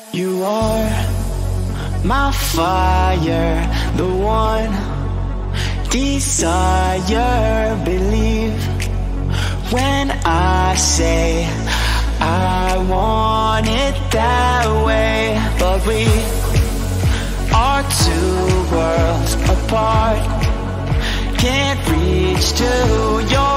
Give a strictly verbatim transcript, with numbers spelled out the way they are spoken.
You are my fire, the one desire. Believe when I say I want it that way. But we are two worlds apart, can't reach to your